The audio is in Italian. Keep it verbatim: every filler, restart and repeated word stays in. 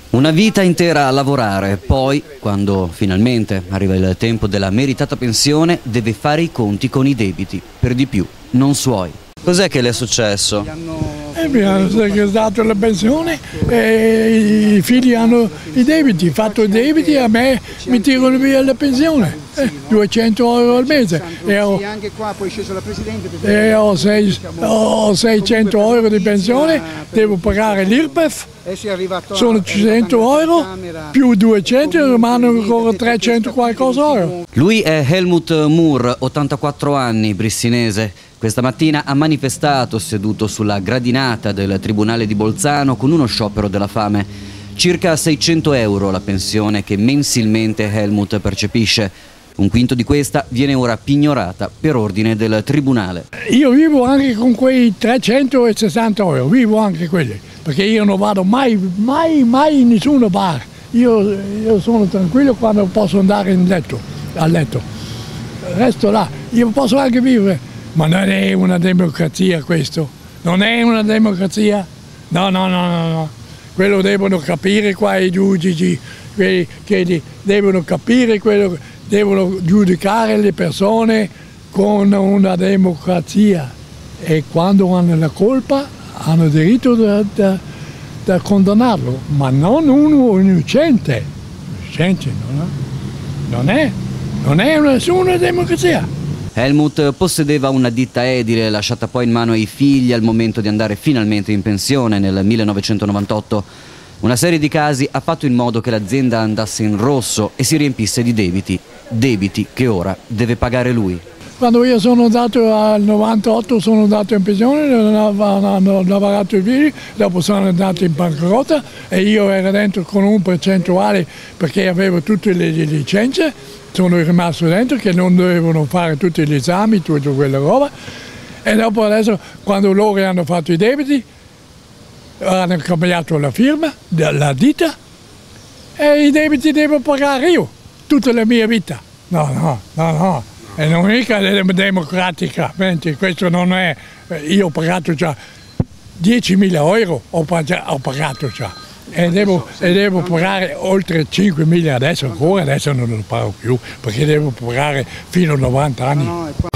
Una vita intera a lavorare, poi, quando finalmente arriva il tempo della meritata pensione, deve fare i conti con i debiti, per di più, non suoi. Cos'è che le è successo? Eh, mi hanno sequestrato la pensione e i figli hanno i debiti, fatto i debiti e a me mi tirano via la pensione, eh, duecento euro al mese. E ho, e ho, sei, ho seicento euro di pensione, devo pagare l'I R P E F, sono cento euro, più duecento, rimangono ancora trecento qualcosa euro. Lui è Helmut Murr, ottantaquattro anni, brissinese. Questa mattina ha manifestato seduto sulla gradinata del Tribunale di Bolzano con uno sciopero della fame. Circa seicento euro la pensione che mensilmente Helmut percepisce. Un quinto di questa viene ora pignorata per ordine del Tribunale. Io vivo anche con quei trecentosessanta euro, vivo anche quelli, perché io non vado mai, mai, mai in nessuno bar. Io, io sono tranquillo quando posso andare in letto, a letto. Resto là, io posso anche vivere. Ma non è una democrazia questo, non è una democrazia, no, no, no, no, no. Quello devono capire qua i giudici, quelli che devono capire quello, devono giudicare le persone con una democrazia e quando hanno la colpa hanno diritto da, da, da condannarlo, ma non uno innocente, innocente non è, non è nessuna democrazia. Helmut possedeva una ditta edile lasciata poi in mano ai figli al momento di andare finalmente in pensione nel millenovecentonovantotto. Una serie di casi ha fatto in modo che l'azienda andasse in rosso e si riempisse di debiti, debiti che ora deve pagare lui. Quando io sono andato al novantotto sono andato in pensione, hanno lavorato i figli, dopo sono andato in bancarotta e io ero dentro con un percentuale perché avevo tutte le licenze. Sono rimasto dentro che non dovevano fare tutti gli esami, tutta quella roba e dopo adesso quando loro hanno fatto i debiti hanno cambiato la firma della ditta e i debiti devo pagare io tutta la mia vita. No, no, no, no, e non mica democraticamente, questo non è, io ho pagato già diecimila euro, ho pagato già. E devo, e devo pagare oltre cinquemila adesso ancora, adesso non lo pago più perché devo pagare fino a novanta anni.